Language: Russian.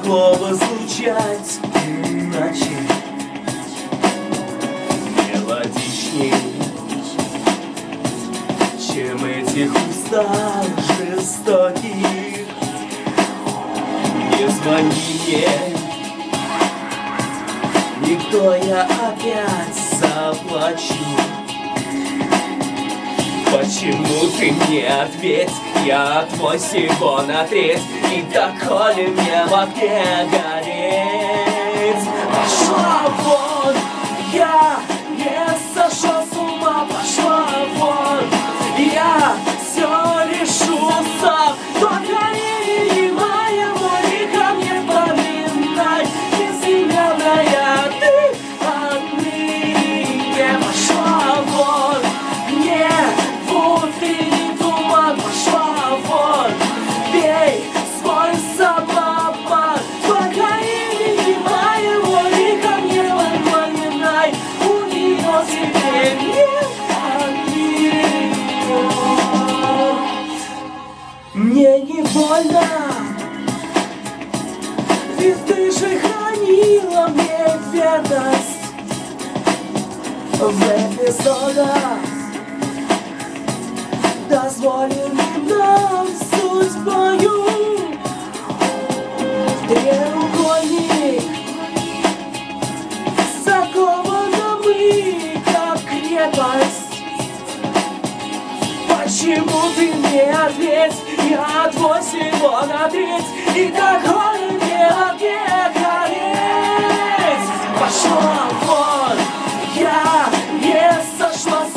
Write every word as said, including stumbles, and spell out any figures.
такого звучать иначе, мелодичней, чем этих устах жестоких. Не звони мне, никто, я опять заплачу. Почему ты мне ответь? Я твой всего на треть, и доколе мне в огне гореть. Пошла вон, я не сошел с ума. Пошла вон, я все решу сам. Только не моему лихо мне поминай, безымянная ты отныне. Пошла вон, не вот ты не туман. Пошла вон, пей свой самопал. Только имени моего лихо мне поминай, у нее теперь нет обиды. Мне не больно, ведь ты же хранила мне верность в эпизодах, дозволенным нам судьбою. В треугольник закованы мы, как крепость. Почему ты мне ответь? Я твой всего на треть, и такой мне в огне гореть. Пошла вон, я не сошла с